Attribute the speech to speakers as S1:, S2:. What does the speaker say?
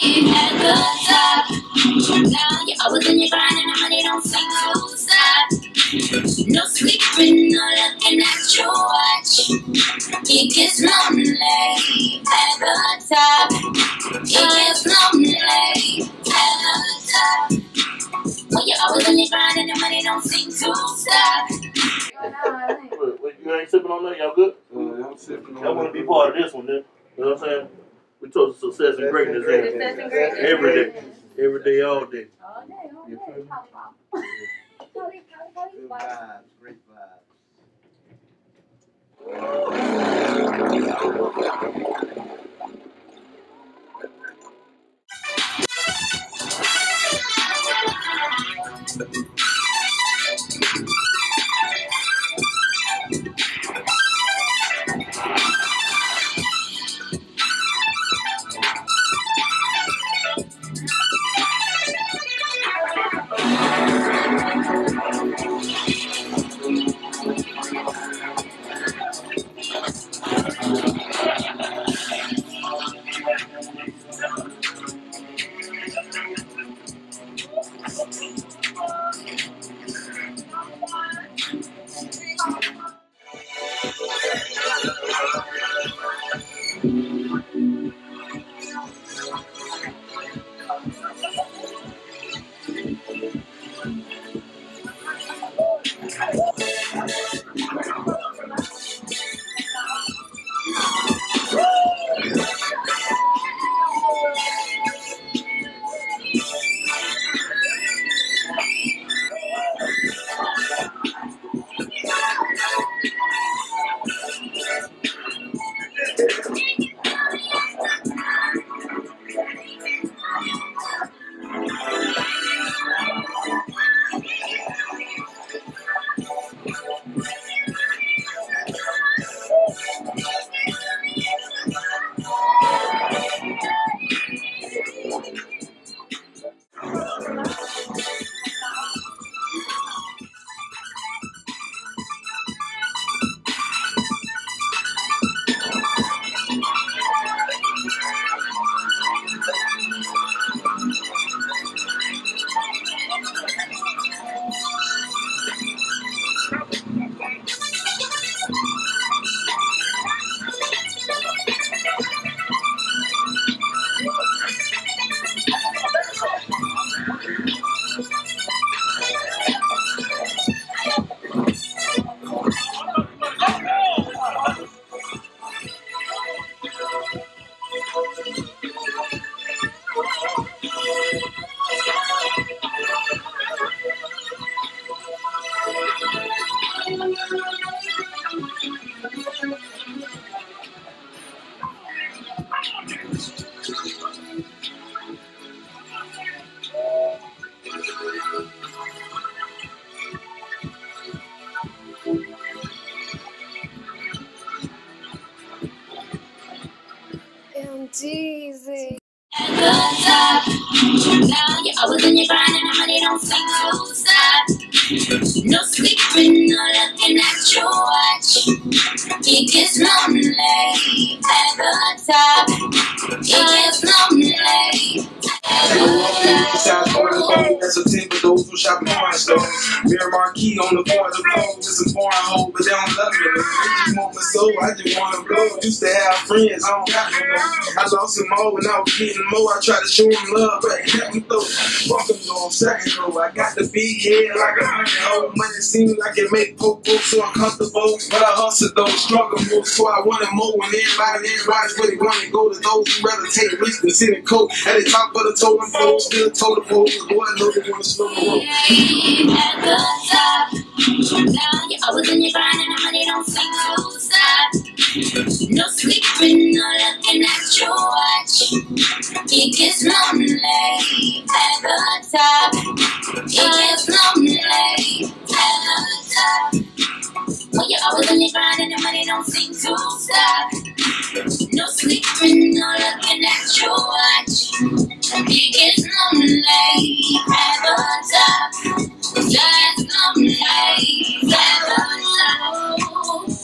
S1: At the top, now you're always in your grind and the money don't seem to stop. No sleeping, no looking at your watch. It gets lonely at the top. It gets lonely at the top. When you're always in your grind and the money don't seem to stop.
S2: You ain't sipping on that? Y'all good?
S3: I'm sipping on that.
S2: Y'all want to be part of this one then? You know what I'm saying? We told success and greatness every day. Every day, all day.
S4: All day, all day. Good
S3: vibes, great vibes.
S1: Jeezy. At the top, now you're always in your grind and the money don't seem to stop. No sleeping, no looking at your watch. It gets lonely at the top. It gets lonely at the top.
S3: That's a tip for those who shop porn stores. Mirror marquee on the floor of the floor with some foreign hoe, but they don't love me. They just want my soul, I just want to blow. Used to have friends, I don't got no more. I lost them all when I was getting more. I tried to show them love, but it kept me though. Fuck them though, I'm second row. I got the big head like a honey hoe. Money seems like it make popo so uncomfortable. But I hustle though, struggle more, so I wanted more. When everybody's where they want to go. To those who rather take risks than sit in coat. At the top of the totem pole, still totem pole. Boy, I know they want to slow the road.
S1: At the top, now you're always in your grind and the money don't seem to stop. No sleeping, no looking at your watch. It gets lonely at the top. It gets lonely at the top. When you're always in your grind and the money don't seem to stop. No sleeping,